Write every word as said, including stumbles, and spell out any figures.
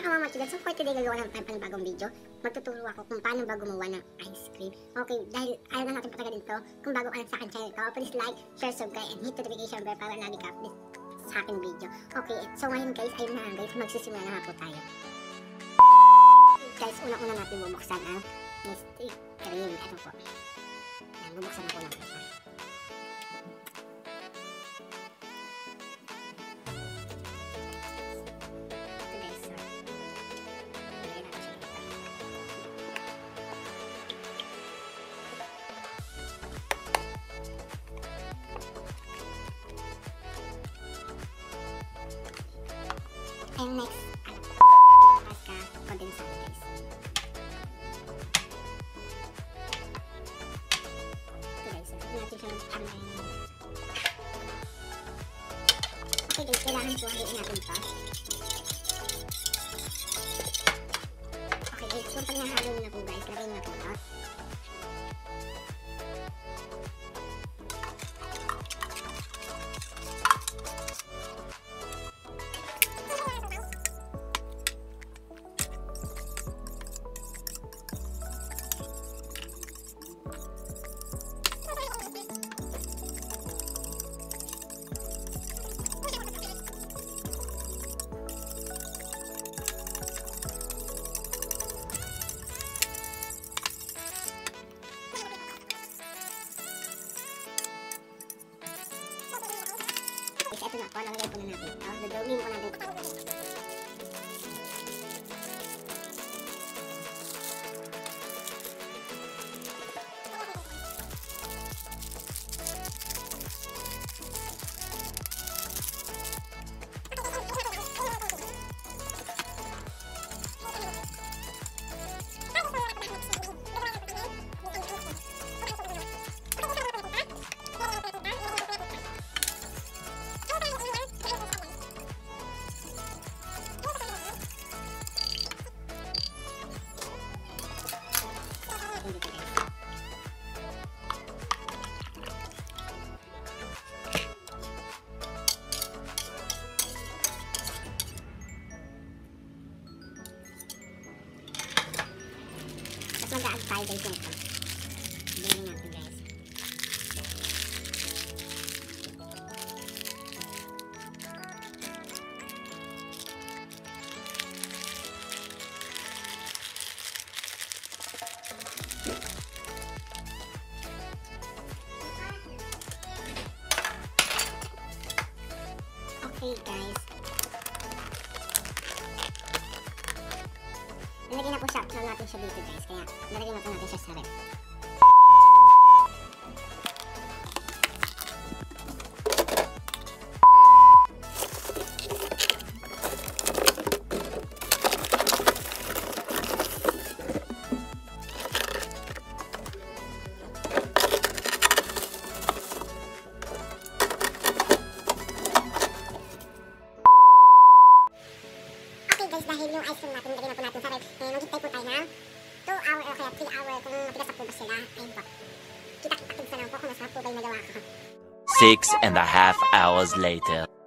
mga kamamachigan, so for today gagawa ng panibagong video. Magtuturo ako kung paano ba gumawa ng ice cream. Okay, dahil ayaw na natin patagalin ito, kung bago ka sa akin channel ko, please like, share, subscribe, and hit notification bell para lagi ka update sa aking video. Okay, so ngayon guys, ayun na guys, magsisimula na po tayo. Okay, guys, una-una natin bubuksan ang Mystic Cream. Ito po. Yan, bubuksan na po natin siya. And next, pagka condensado guys. Ito guys, natin siya mag-amay. Okay guys, kailangan po haluin natin ito. Okay guys, kung pag nahalo na po guys, lagay na po ito. Ito na po, lalagay po na natin ito. Dodobin po natin ito. Mag-add tayo guys nito. Bilhin natin guys. Okay guys. Nalagyan na po siya, na natin siya dito guys, kaya nalagyan na po natin siya sa ref. Dahil yung ice cream natin, nilagyan na po natin sa ref. Eh, maghintay po tayo ng two hour o kaya three hour kung matigas na po ba sila. Ayun po. Kita-kita sa lang po kung masarap po ba yung nagawa ko. Six and a half hours later.